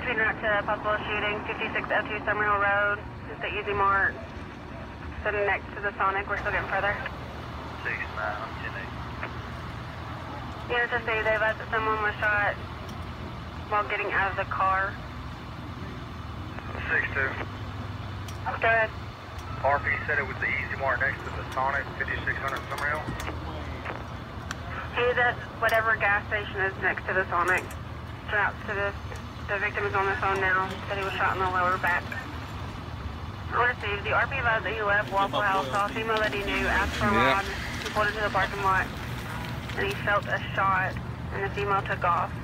Between route to possible shooting, 5602 Summerhill Road. Just the easy mark. Sitting next to the Sonic. We're still getting further. 6-9, I'm 10-8. Units to say they've asked that someone was shot while getting out of the car. 6-2. Go ahead. RP said it was the easy mark next to the Sonic, 5600 Summerhill. He's at whatever gas station is next to the Sonic. Route to the victim is on the phone now. Said he was shot in the lower back. Received. The RP advised that he left Waffle House, saw a female that he knew, asked for a ride. He pulled into the parking lot, and he felt a shot, and the female took off.